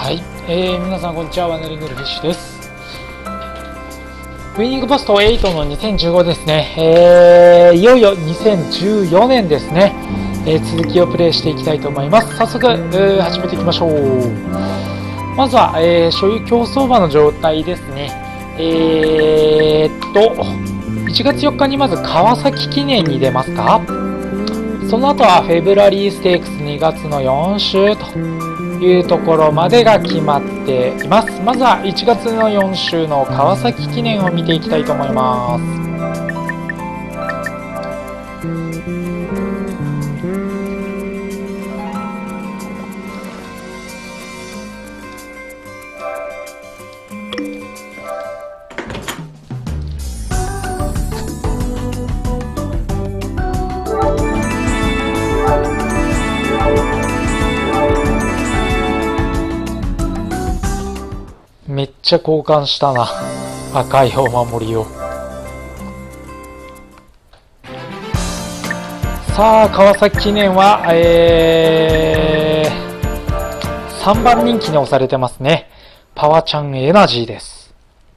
はい、皆さんこんにちは。ワナリングルフィッシュです。ウィニングポスト8の2015ですね、いよいよ2014年ですね、続きをプレイしていきたいと思います。早速、始めていきましょう。まずは、所有競走馬の状態ですね。1月4日にまず川崎記念に出ますか。その後はフェブラリーステークス2月の4週というところまでが決まっています。まずは1月の4週の川崎記念を見ていきたいと思います。めっちゃ交換したな、赤いお守りを。さあ川崎記念は、3番人気に押されてますね。パワちゃんエナジーです。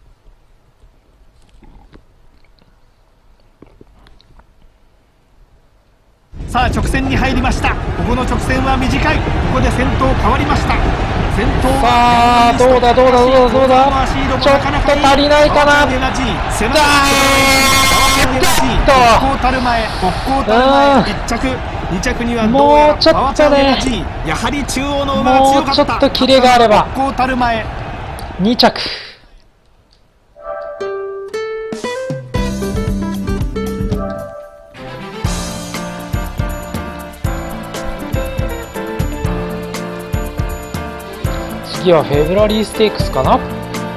さあ直線に入りました。ここの直線は短い。ここで先頭変わりました。先頭さあどうだちょっと足りないかな。 国交たる前1着2着にはどうやらパワーチャンエナジー。やはり中央の馬が強かった。 もうちょっとキレがあれば。 国交たる前 2着。次はフェブラリーステークスかな。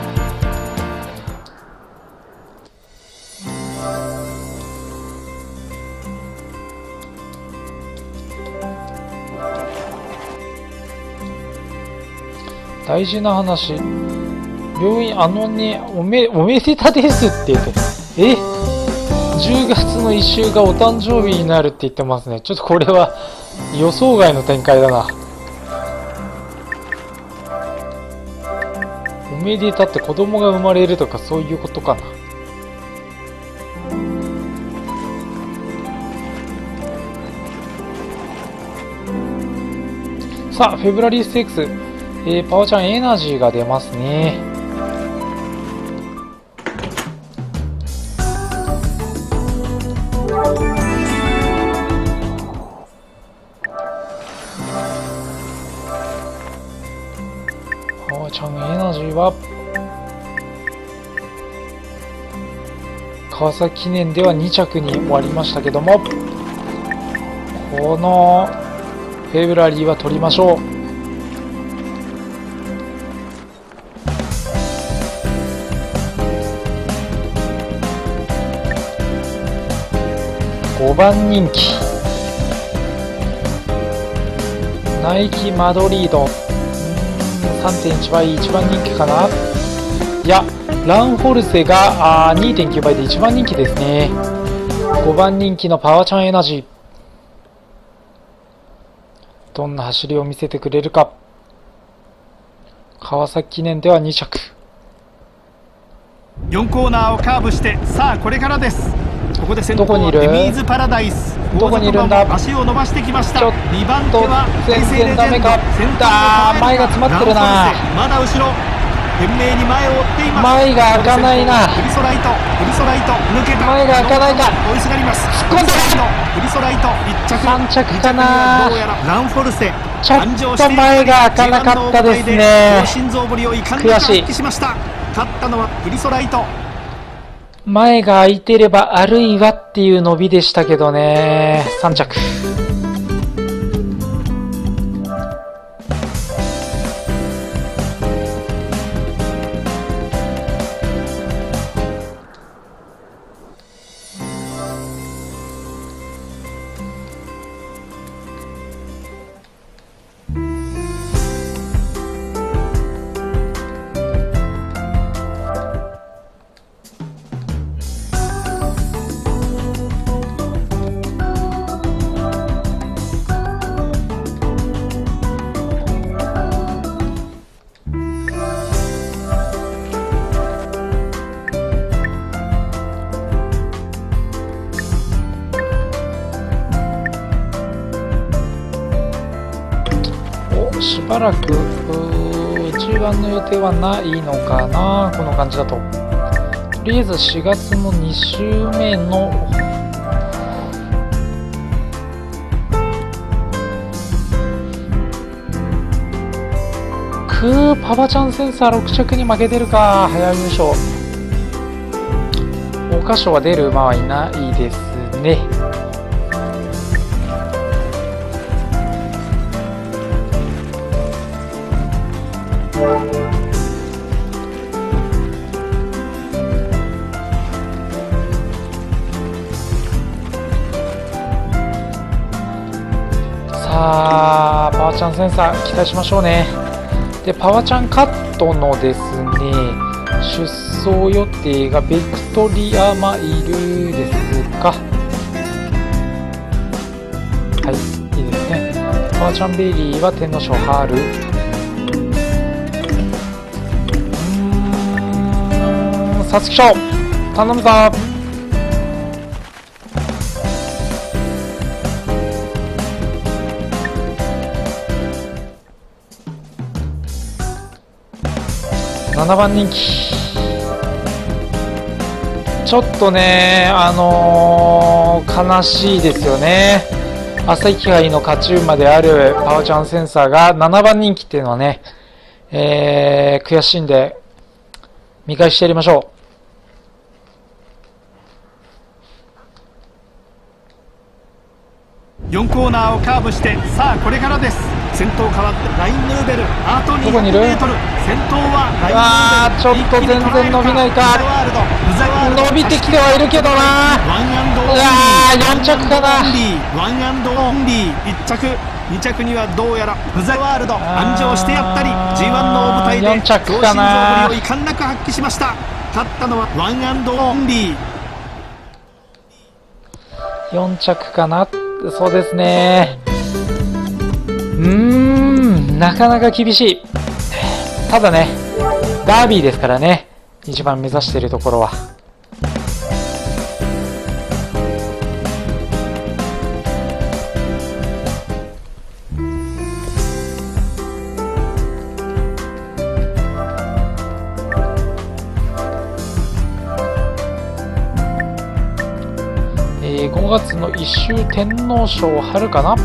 大事な話、病院おめでたですって言って、10月の1週がお誕生日になるって言ってますね。ちょっとこれは予想外の展開だな。おめでたって子供が生まれるとかそういうことかな。さあフェブラリーステークス、パワちゃんエナジーが出ますね。パワちゃんエナジーは川崎記念では2着に終わりましたけども、このフェブラリーは取りましょう。5番人気ナイキマドリード、3.1 倍1番人気かな。いやランフォルセが2.9 倍で1番人気ですね。5番人気のパワちゃんエナジー、どんな走りを見せてくれるか。川崎記念では2着。 4コーナーをカーブして、さあこれからです。ここで先頭はエミーズパラダイス。 どこにいるんだ。 足を伸ばしてきました。2番手は全然ダメか。前が詰まってるな。 まだ後ろ懸命に前を追っています。 前が開かないな。 フリソライト抜けた。 前が開かないか。 追いすがります。 突っ込んだ。 フリソライト1着 3着かな。 どうやらランフォルセちょっと前が開かなかったですね。 心臓ぶりをいかんなく発揮しました。勝ったのはフリソライト。 前が空いてればあるいはっていう伸びでしたけどね。3着。 しばらくG1 の予定はないのかな、この感じだと。とりあえず4月の2週目のパパちゃんセンサー6着に負けてるか。早優勝。桜花賞は出る馬はいないですね。さあパワちゃんセンサー期待しましょうね。でパワちゃんカットのですね、出走予定がベクトリアマイルですか。はい、いいですね。パワちゃんベリーは天皇賞春。皐月賞頼むぞ。7番人気ちょっとね悲しいですよね。朝日杯の勝ち馬であるパワちゃんセンサーが7番人気っていうのはね、悔しいんで見返してやりましょう。4コーナーをカーブして、さあこれからです。先頭変わってラインヌーベル、あと200メートル。先頭はラインヌーベル。 ちょっと全然伸びないか。伸びてきてはいるけどな。4着かな。 ワンアンドオンリー。1着2着にはどうやらブザワールド安城してやったり G1 の大舞台で 4着かな。 強心臓ぶりを遺憾なく発揮しました。勝ったのはワンアンドオンリー。 4着かな。そうですね。なかなか厳しい。ただねダービーですからね、一番目指しているところは。5月の一周天皇賞春かな。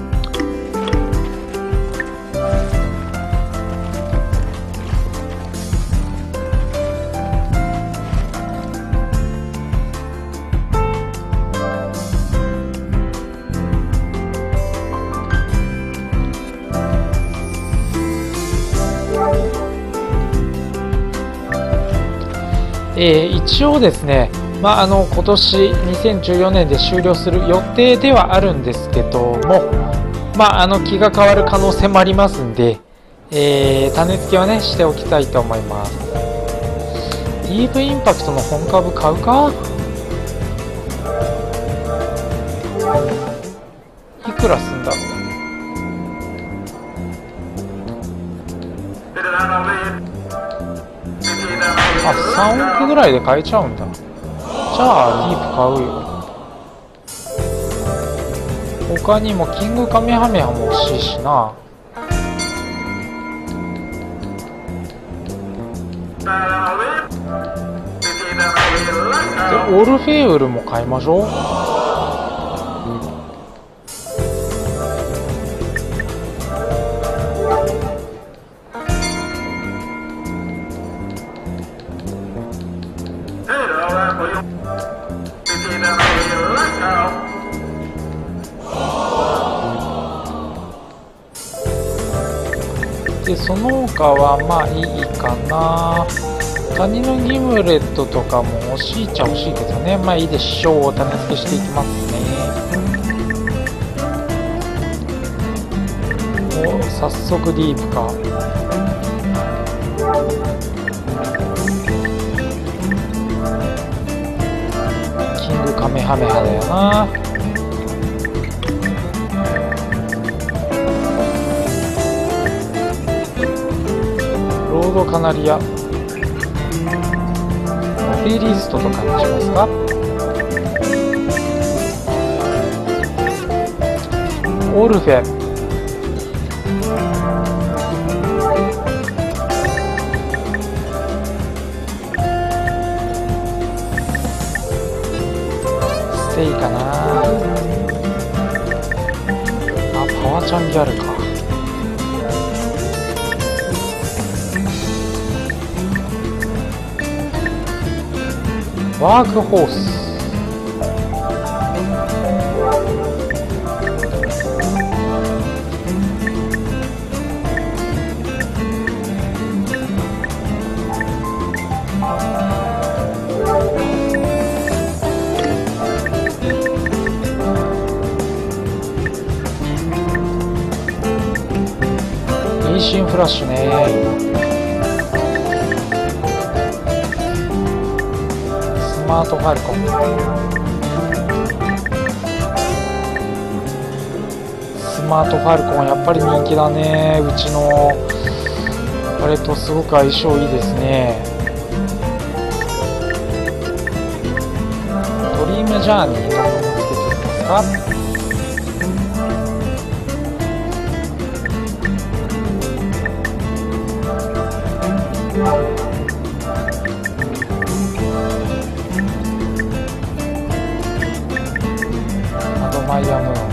一応ですね、今年2014年で終了する予定ではあるんですけども、気が変わる可能性もありますんで、種付けはねしておきたいと思います。イーブインパクトの本株買うか。いくらすんだろう。3億ぐらいで買えちゃうんだ。じゃあディープ買うよ。他にもキングカメハメハも欲しいしな。でオルフェウルも買いましょう。でその他はまあいいかな。カニのギムレットとかも欲しいっちゃ欲しいけどね、まあいいでしょう。種付けしていきますね。お、早速ディープか。キングカメハメハだよな。ロードカナリア、フェリストとかにしますか。オルフェ、 ちゃんギャルか。ワークホース。変身フラッシュね。スマートファルコン。スマートファルコンやっぱり人気だね。うちのあれとすごく相性いいですね。ドリームジャーニーとつけてみますか。アドマイアムーン。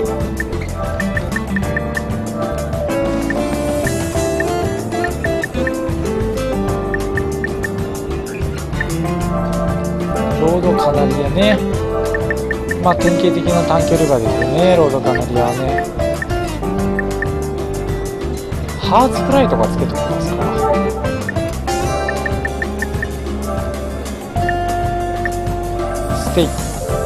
ロードカナリアね。まあ典型的な短距離馬ですよね、ロードカナリアはね。ハーツプライとかつけておきますか。ステイ。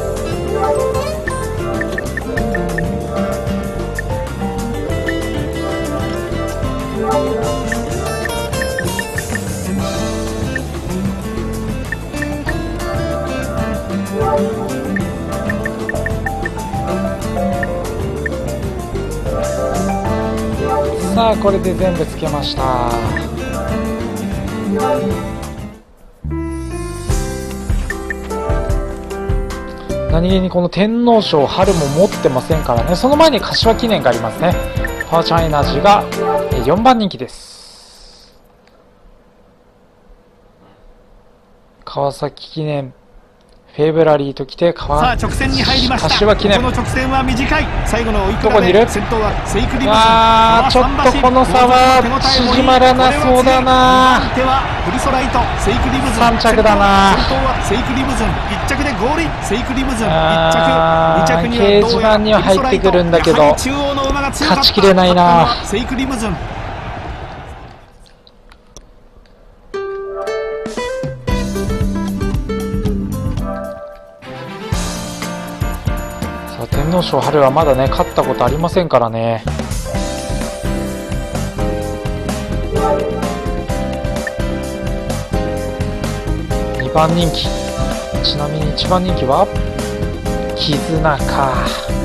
さあこれで全部つけました。何気にこの天皇賞春も持ってませんからね。その前に柏記念がありますね。パワーチャンエナジーが4番人気です。川崎記念フェブラリーときてさあ直線に入りました。 柏記念。 この直線は短い。最後の追いどこにいる？ 先頭はセイクリブズ。 ちょっとこの差は縮まらなそうだな。 手はフリソライト、セイクリブズ 3着だな。 先頭はセイクリブズ1着でゴールイン。セイクリブズ1着、2着に掲示板には入ってくるんだけど勝ちきれないな。 セイクリブズ天皇賞春はまだね勝ったことありませんからね。2番人気。ちなみに1番人気は絆か。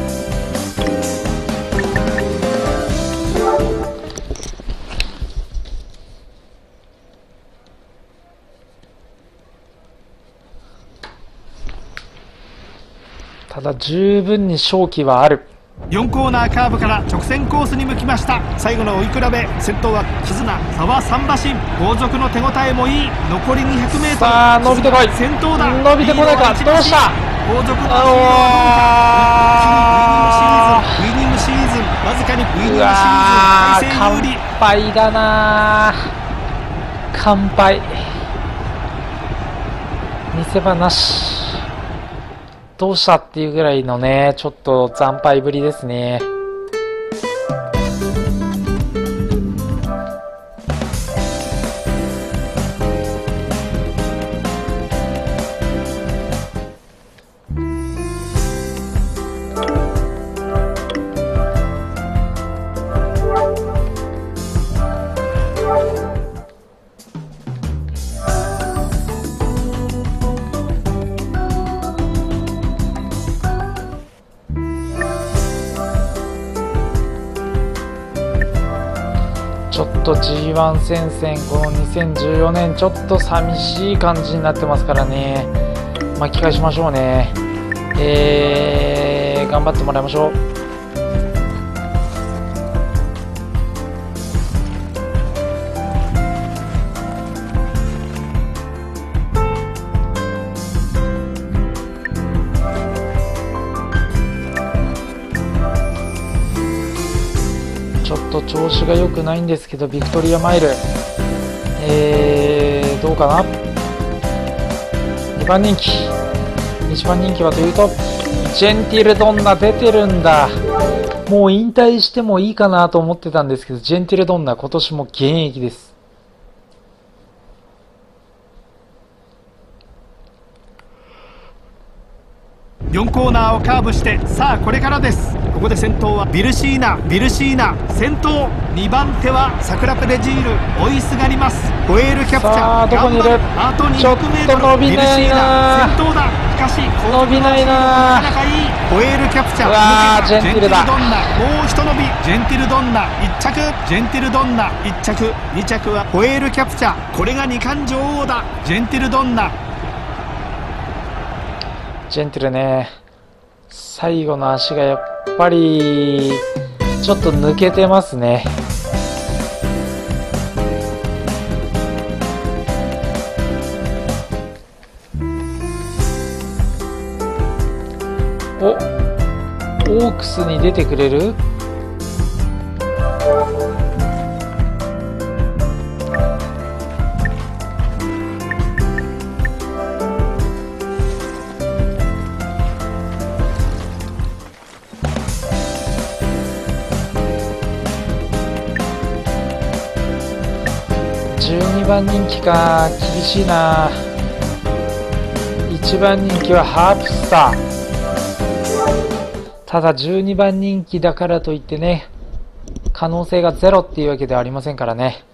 ただ十分に勝機はある。 4コーナーカーブから直線コースに向きました。最後の追い比べ、先頭は絆、差は3馬身。後続の手応えもいい。残り 200m。 さあ伸びてこい。 先頭だ。 伸びてこないか。どうした。 後続のウイニングシーズン、わずかにウイニングシーズン大戦有利。 完敗だな。完敗。見せ場なし。どうしたっていうぐらいのね、ちょっと惨敗ぶりですね。ちょっと G1 戦線、この2014年ちょっと寂しい感じになってますからね。巻き返しましょうね。頑張ってもらいましょう。 調子が良くないんですけど、ビクトリアマイル、どうかな。2番人気、1番人気はというとジェンティルドンナ出てるんだ。もう引退してもいいかなと思ってたんですけど、ジェンティルドンナ今年も現役です。 4コーナーをカーブして、さあこれからです。ここで先頭はビルシーナ先頭。2番手はサクラペレジール追いすがります。ホエールキャプチャー、 さあどこにいる。 あと 200m、 ちょっと伸びないな。 先頭だ。しかし伸びないな。 なかなかいい。ホエールキャプチャー、 ジェンティルだ。 もう一伸び。ジェンティルドンナ1着、ジェンティルドンナ1着、2着はホエールキャプチャー。これが2冠女王だ。ジェンティルドンナ。 ジェンティルね、最後の足がやっぱりちょっと抜けてますね。オークスに出てくれる。12番人気か、厳しいな。1番人気はハープスター。ただ12番人気だからといってね、可能性がゼロっていうわけではありませんからね。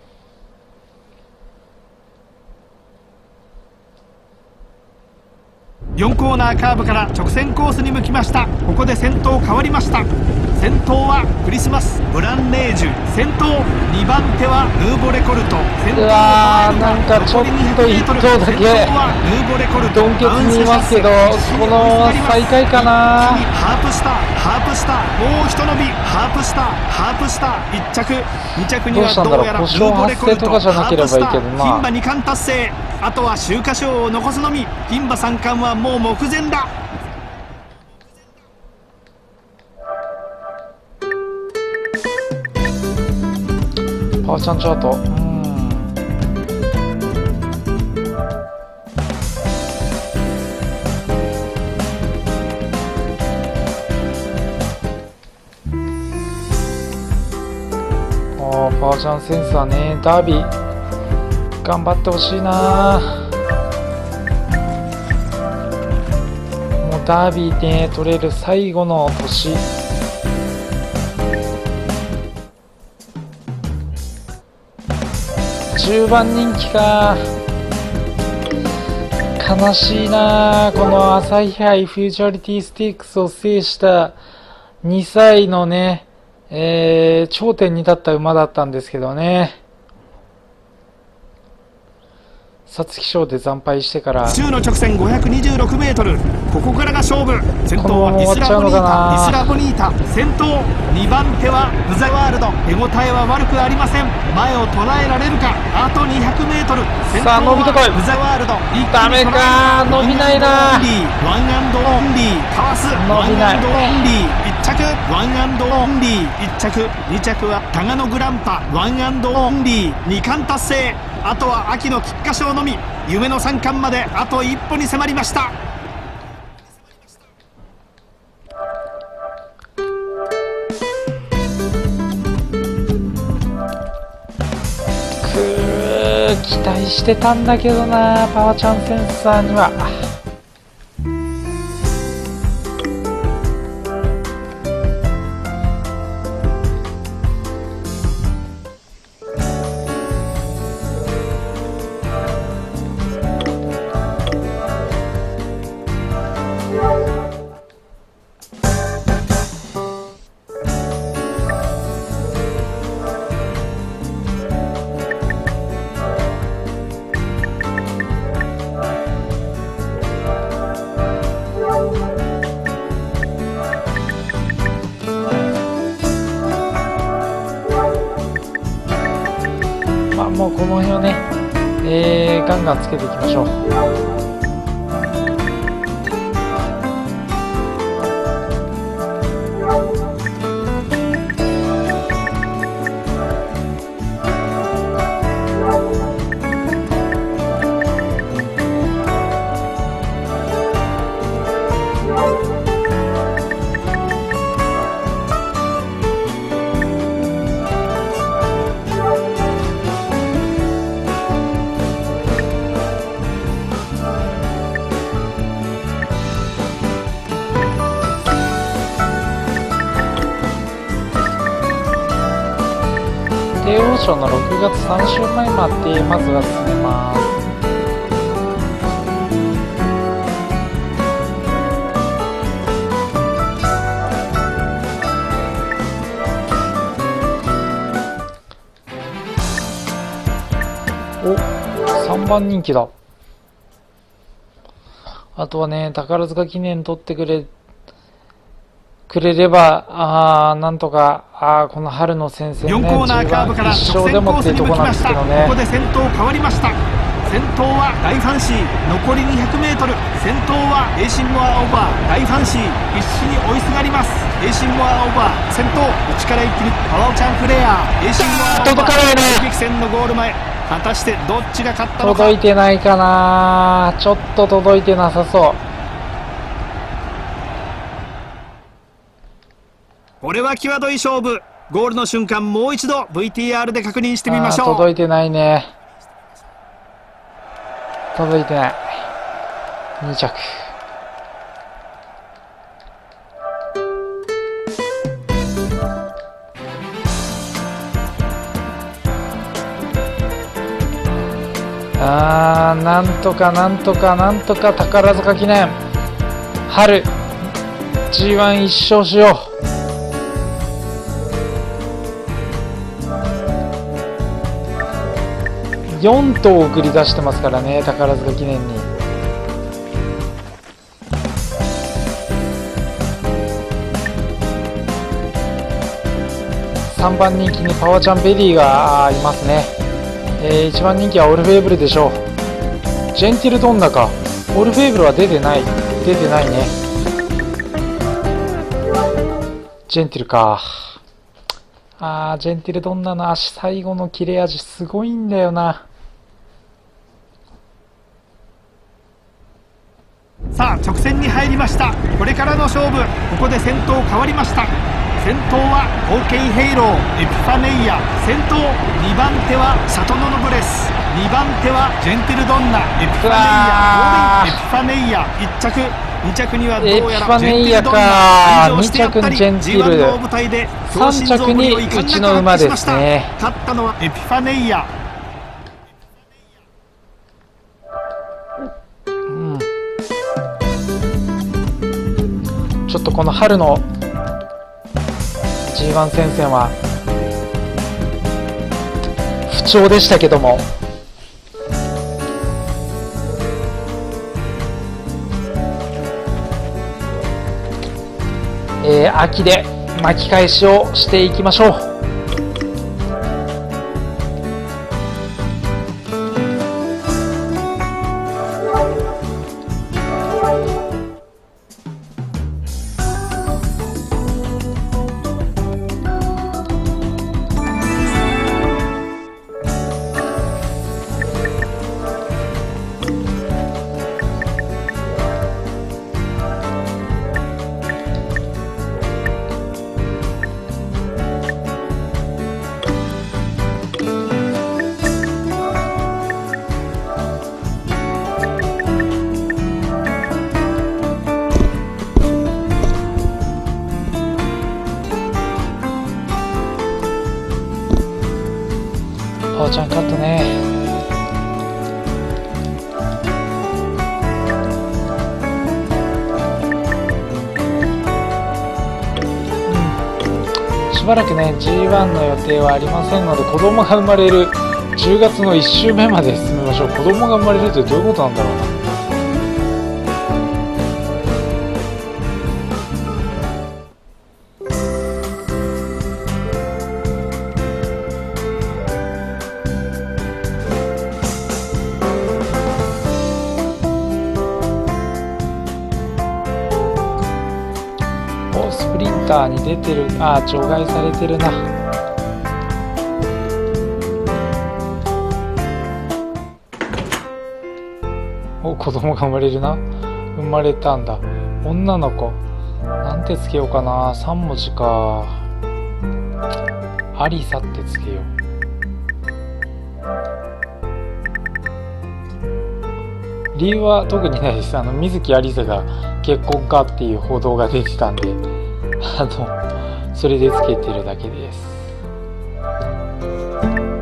4コーナーカーブから直線コースに向きました。ここで先頭変わりました。先頭はクリスマス・ブランネージュ先頭。2番手はヌーボレコルト。先頭なんかちょっと1頭だけドンケツにいますけど、このまま最下位かな。 ハープスター、もう一伸び。ハープスター1着、2着にはどうやらヌーボレコルト、ハープスター、牝馬2冠達成。あとは秋華賞を残すのみ。牝馬3冠はもう目前だ。 パワーチャンチャート、パワーチャンセンサーね。ダービー頑張ってほしいな。もうダービーね取れる最後の年。10番人気か。悲しいな。この朝日杯フューチャリティステークスを制した2歳のね、頂点に立った馬だったんですけどね。皐月賞で惨敗してから。 週の直線526メートル。ここからが勝負。先頭はイスラボニータ先頭。2番手はブザワールド。手応えは悪くありません。前を捉えられるか。あと200メートル。 さあ伸びてこい。 ブザワールドダメか。伸びないな。 ワンアンドオンリーかわす。 伸びない。 ワンアンドオンリー1着。ワンアンドオンリー1着。2着はタガノグランパ。ワンアンドオンリー2冠達成。あとは秋の菊花賞のみ。夢の3冠まであと一歩に迫りました。 期待してたんだけどな、パワーチャンセンサーには。もうこの辺をね、ガンガンつけていきましょう。 証の6月3週前までまずは進めます。お、3番人気だ。あとはね、宝塚記念取ってくれれば、なんとか、この春の戦線ね、 4コーナーカーブから一勝でもっていうところなんですけどね。 ここで先頭変わりました。先頭は大ファンシー、残り 200m。 先頭はエイシンモアオーバー、大ファンシー必死に追いすがります。エイシンモアオーバー先頭、内から一気にパワーチャンフレア、エイシンモアオーバー届かないね。 激戦のゴール前、果たしてどっちが勝ったのか。 届いてないかな。ちょっと届いてなさそう。 これは際どい勝負。ゴールの瞬間もう一度 VTR で確認してみましょう。 届いてないね。届いてない。2着。なんとか宝塚記念春 G1 一勝しよう。4頭送り出してますからね、宝塚記念に。3番人気にパワーチャンベリーがいますね。1番人気はオルフェーブルでしょう。ジェンティルドンナか。オルフェーブルは出てないね。ジェンティルか。ジェンティルドンナの足、最後の切れ味すごいんだよな。 さあ直線に入りました。これからの勝負。ここで先頭変わりました。先頭はオーケーヘイロー、エピファネイア。先頭2番手はサトノノブレス、2番手はジェンティルドンナ、エピファネイア、エピファネイア1着。2着にはどうやらジェンティルドンナ。2着にジェンティル、G1 の大舞台で 3着にうちの馬ですね。 勝ったのはエピファネイア。 ちょっとこの春の G1 戦線は不調でしたけども、秋で巻き返しをしていきましょう。パワーチャンカットね。しばらくね G1 の予定はありませんので、子供が生まれる10月の1週目まで進めましょう。子供が生まれるってどういうことなんだろうな。スプリンターに出てる。除外されてるな。子供が生まれるな。生まれたんだ。女の子なんてつけようかな。3文字か。アリサってつけよう。理由は特にないです。水木有沙が結婚かっていう報道が出てたんで、それでつけてるだけです。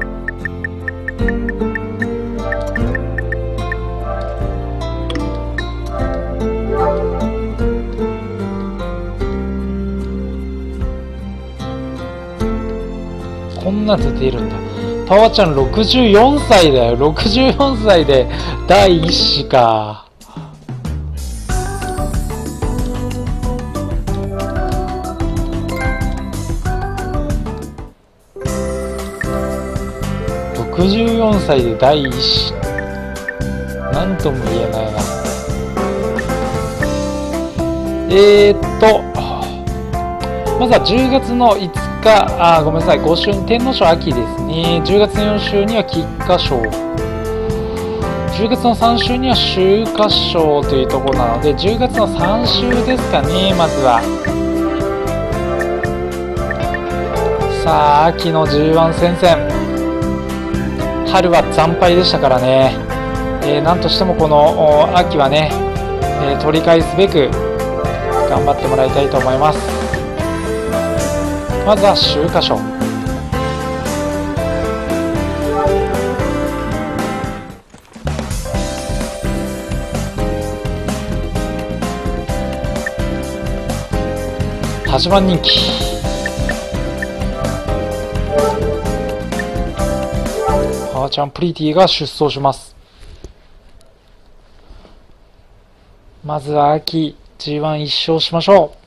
な出ているんだ。パワちゃん64歳だよ。64歳で第一子か。64歳で第一子。なんとも言えないな。まずは10月の5日、ごめんなさい、5週に天皇賞秋ですね。10月の4週には菊花賞。10月の3週には秋華賞というところなので、10月の3週ですかね、まずは。さあ、秋の G1 戦線。春は惨敗でしたからね。なんとしてもこの秋はね、取り返すべく頑張ってもらいたいと思います。まずは秋華賞。8番人気。パワちゃんプリティが出走します。まずは秋 G1 一勝しましょ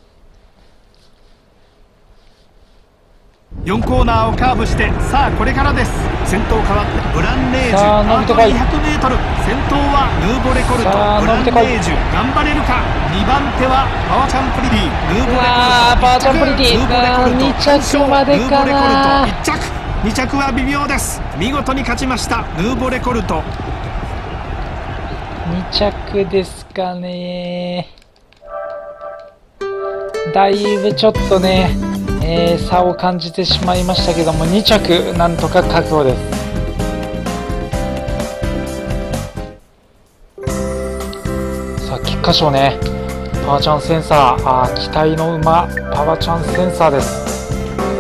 う。4コーナーをカーブして、さあこれからです。先頭変わってブランネージュ、 さあ伸びてこい。 200m 先頭はヌーボレコルト、ブランネージュ頑張れるか。2番手はパワちゃんプリティ、ヌーボレコルト、 パワちゃんプリティ2着までかな。 1着、2着は微妙です。見事に勝ちましたヌーボレコルト。 2着ですかね。だいぶちょっとね、差を感じてしまいましたけども、2着なんとか確保です。さあ菊花賞ね、パワちゃんセンサー、期待の馬パワちゃんセンサーです。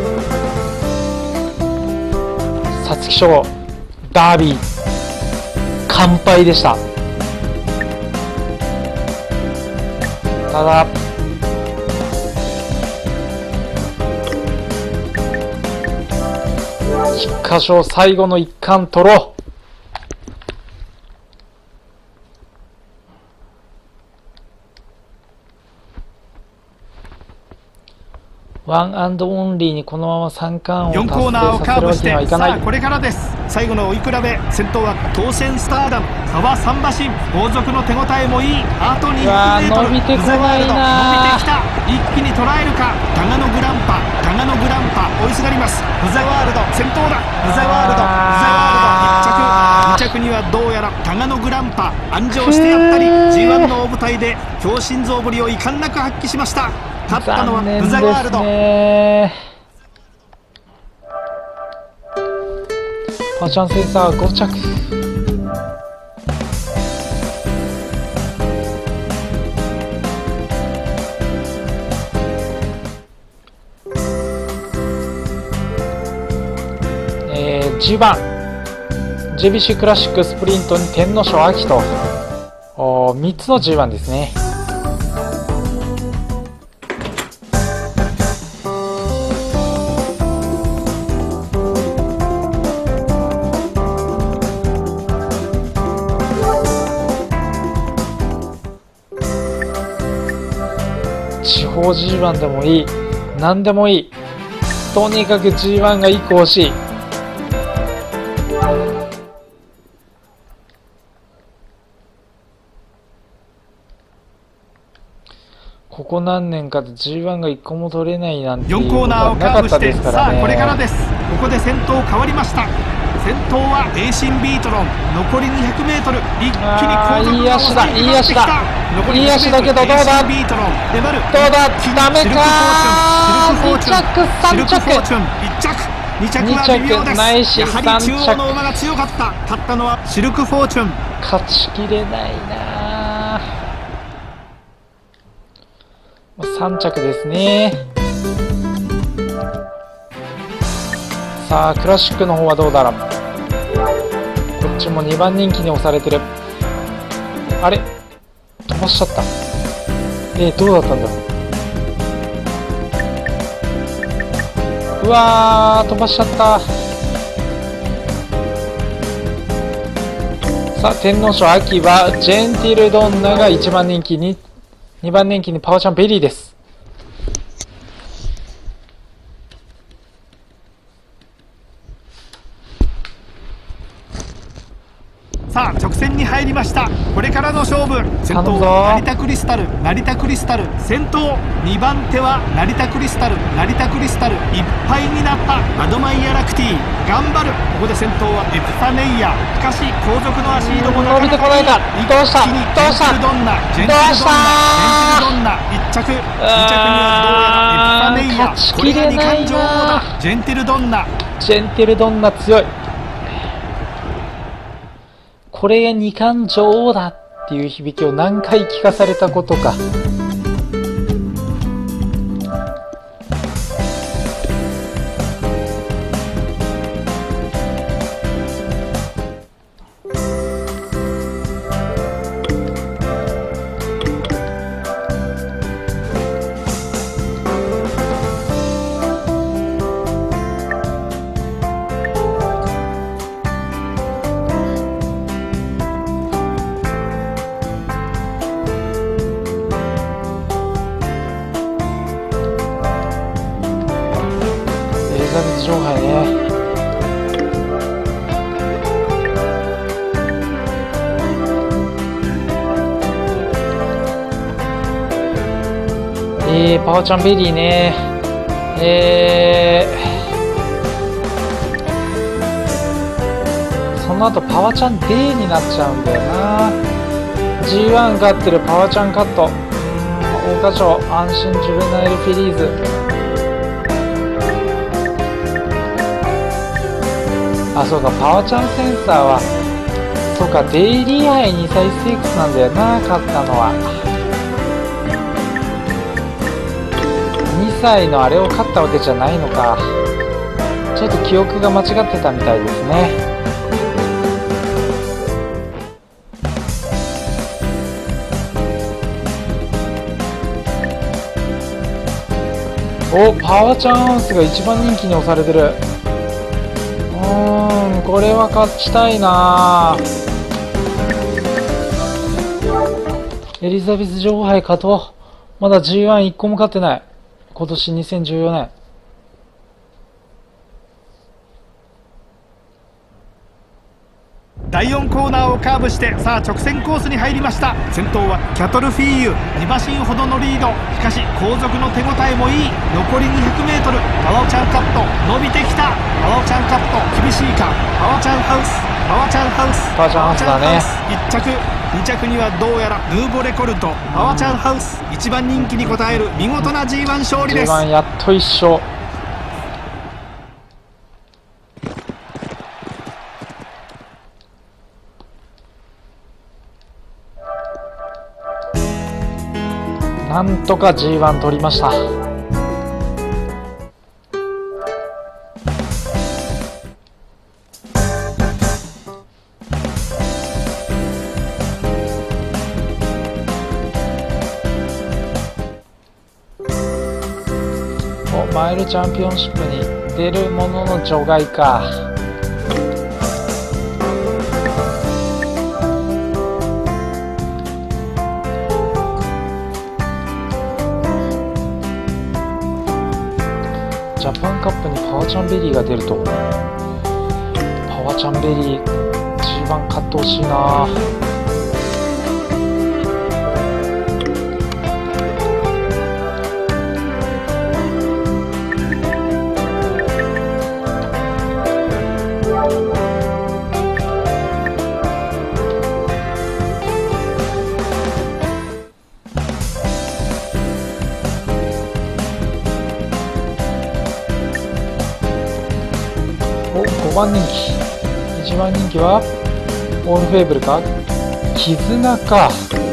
皐月賞ダービー完敗でした。ただ菊花賞最後の一冠取ろう。ワンアンドオンリーにこのまま三冠を達成させるわけにはいかない。 さあこれからです。最後の追い比べ、先頭は当選スターダム、差は3馬身、後続の手応えもいい。あと 200m、 伸びてこないな。 伸びてきた。一気に捉えるか。タガノグランパ、タガノグランパ追いすがります。ブザワールド先頭だ。ブザワールド、ブザワールド1着、2着にはどうやらタガノグランパ安城してやったり、 G1 の大舞台で強心臓ぶりを遺憾なく発揮しました。勝ったのはブザワールド。 パワちゃんセンサー5着。10番 JBC クラシックスプリントに天皇賞秋と3つの G1 ですね。地方 G1 でもいい、何でもいい、とにかく G1 が1個欲しい。ここ何年かで G1 が1個も取れないなんていうことはなかったですからね。 さあこれからです。ここで先頭変わりました。先頭はエイシンビートロン、残り 200m、 一気に後続が抑えてきました。残り 200m、 いい足だけどどうだ、 エイシンビートロン粘る。 どうだ、ダメかー。2着3着、 1着2着は微妙です。 ないし、 やはり中央の馬が強かった。勝ったのはシルクフォーチュン。 勝ちきれないな。3着ですね。さあクラシックの方はどうだろう。こっちも2番人気に押されてる。あれ飛ばしちゃった。どうだったんだろう。うわー飛ばしちゃった。 さあ、天皇賞秋はジェンティルドンナが1番人気に、2番人気にパワちゃんベリーです。 さあ直線に入りました。これからの勝負。先頭は成田クリスタル、成田クリスタル先頭。2番手は成田クリスタル、成田クリスタルいっぱいになった。アドマイヤラクティ頑張る。ここで先頭はエプサネイヤ。しかし後続の足色もなかなか伸びてこないか。どうしたどうしたどんなジェンテルドンナ1着、2着にはどうやらエプサネイヤ。これが2冠女王だ。ジェンテルドンナ、 ジェンテルドンナ強い。これが二冠女王だっていう響きを何回聞かされたことか。エリザベス女王杯ね。パワちゃんベリーね。その後パワちゃんデーになっちゃうんだよな。 G1 勝ってるパワちゃんカット、桜花賞安心ジュベナイルフィリーズ。あ、そうか、パワちゃんセンサーはそうか、デイリー杯2歳ステークスなんだよな、勝ったのは。2歳のあれを勝ったわけじゃないのか。ちょっと記憶が間違ってたみたいですね。お、パワちゃんハウスが一番人気に押されてる。これは勝ちたいな。エリザベス女王杯勝とう。まだ G11 個も勝ってない。今年2014年。 第4コーナーをカーブして、さあ直線コースに入りました。先頭はキャトルフィーユ、2馬身ほどのリード。しかし後続の手応えもいい。残り 200m、 パワちゃんカット伸びてきた。パワちゃんカット厳しいか。パワちゃんハウス、パワちゃんハウス、 パワちゃんハウスだね。 1着2着にはどうやらヌーボレコルト。パワちゃんハウス1番人気に応える見事な G1 勝利です。 G1 やっと1勝。なんとか G1 取りました。お、マイルチャンピオンシップに出るものの除外か。ジャパンカップにパワちゃんベリーが出ると、パワちゃんベリー G1 勝ってほしいな。5番人気、1番人気はオールフェーブルか、絆か。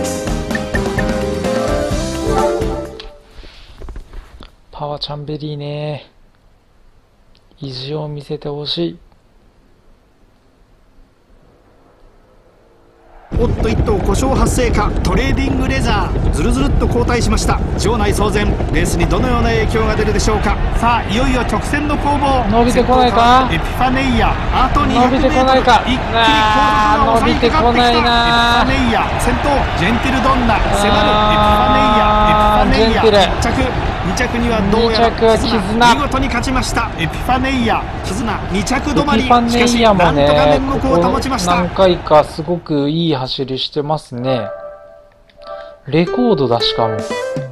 パワちゃんベリーね、意地を見せてほしい。 おっと1頭故障発生か。トレーディングレザーずるずるっと後退しました。場内騒然、レースにどのような影響が出るでしょうか。さあいよいよ直線の攻防。 伸びてこないか。 エピファネイアあと 200m 伸びてこないか。 一気に後続が襲いかかってきた。エピファネイア先頭、ジェンティルドンナ迫る。エピファネイア1着、2着にはどうやら絆、見事に勝ちました。エピファネイア、絆2着止まり。 エピファネイアもね、 しかしなんとか面目を保ちました。 何回かすごくいい走りしてますね。レコードだしかも。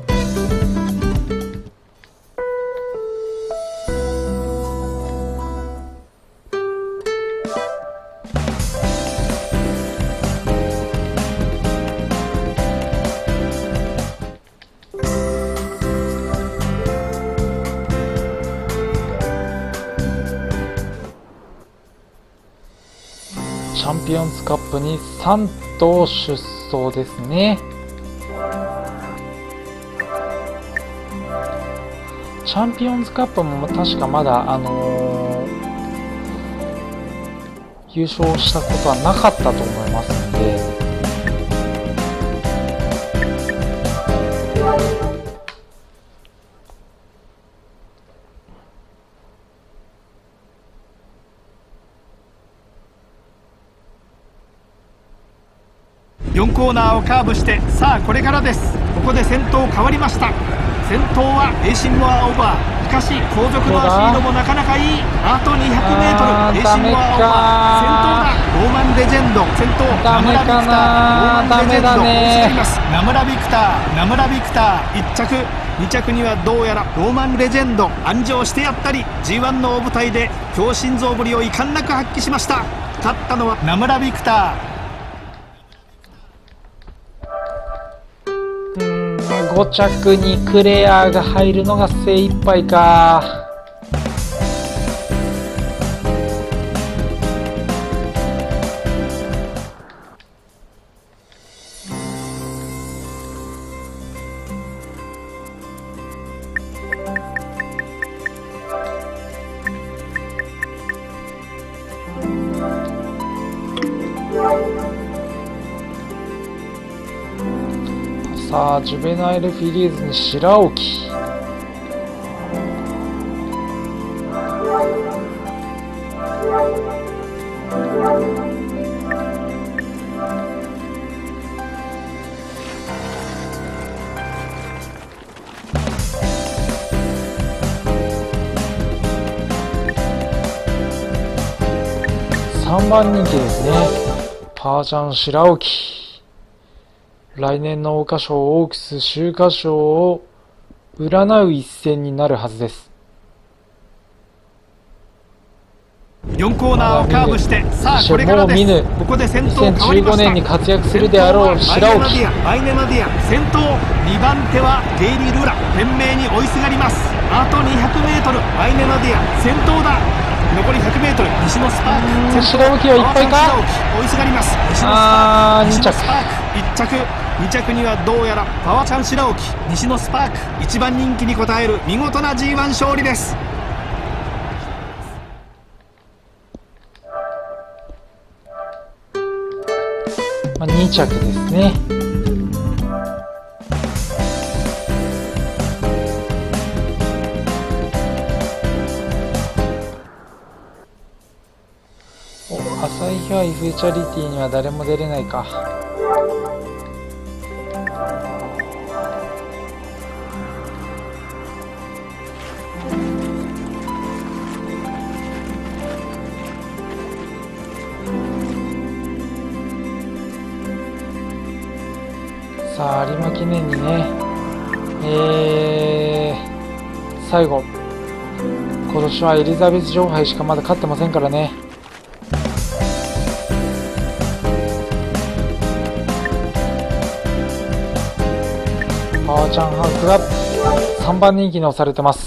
チャンピオンズカップに3頭出走ですね。チャンピオンズカップも確かまだ優勝したことはなかったと思いますので、 4コーナーをカーブして、さあこれからです。ここで先頭変わりました。先頭はエイシンモアオーバー。しかし後続の足色もなかなかいい。あと 200m、 エイシンモアオーバー先頭だ。ローマンレジェンド先頭。ナムラビクター、ローマンレジェンド追いすぎます。ナムラビクター1着、2着にはどうやらローマンレジェンド。安城してやったり G1 の大舞台で強心臓ぶりを遺憾なく発揮しました。勝ったのはナムラビクター。 5着にクレアが入るのが精一杯か。さあジュベナイルフィリーズに白沖。3番人気ですね。パージャン白沖。来年の桜花賞オークス秋華賞を占う一戦になるはずです。 4コーナーをカーブして、さあこれからです。ここで先頭変わりました。 2015年に活躍するであろう白沖。 バイネマディア先頭、2番手はゲイリー・ルラ懸命に追いすがります。あと 200m、 バイネマディア先頭だ。残り 100m、 西のスパーク白沖はいっぱいか。 追いすがります。西のスパーク1着、2着にはどうやらパワちゃん白沖。西のスパーク1番人気に応える見事な G1 勝利です。 2着ですね。朝日杯フューチャリティには誰も出れないか。さあ有馬記念にね、最後今年はエリザベス女王杯しかまだ勝ってませんからね。パワーチャンハークが3番人気に押されてます。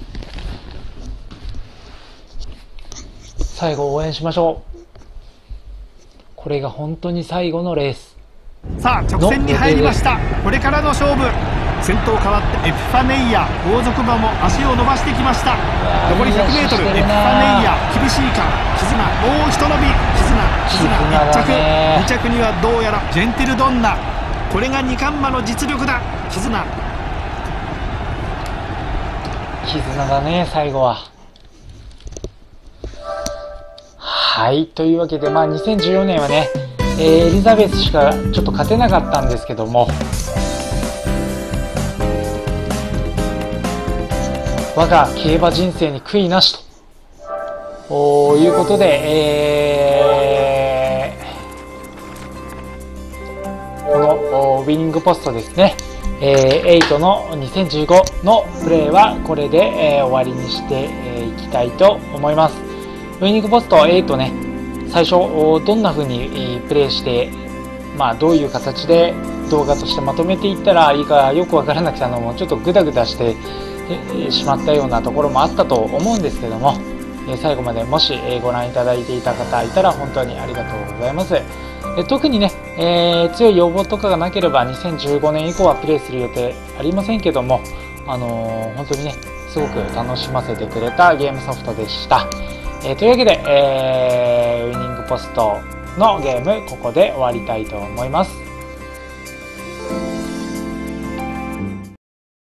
最後応援しましょう。これが本当に最後のレース。 さあ直線に入りました。これからの勝負。 先頭変わってエピファネイア、後続馬も足を伸ばしてきました。残り 100m エピファネイア厳しいか、キズナもうひと伸び、キズナ1着、2着にはどうやらジェンティルドンナ、これが2冠馬の実力だ。キズナだね最後は。はい、というわけで2014年はね、エリザベスしかちょっと勝てなかったんですけども、我が競馬人生に悔いなしということで、このウィニングポストですね、8の2015のプレーはこれで、終わりにしていきたいと思います。ウィニングポスト8ね、最初どんな風にプレーして、どういう形で動画としてまとめていったらいいかよくわからなくて、もうちょっとグダグダしてしまったようなところもあったと思うんですけども、最後までもしご覧いただいていた方いたら本当にありがとうございます。特にね、強い要望とかがなければ2015年以降はプレイする予定ありませんけども、本当にねすごく楽しませてくれたゲームソフトでした。というわけで、ウィニングポストのゲームここで終わりたいと思います。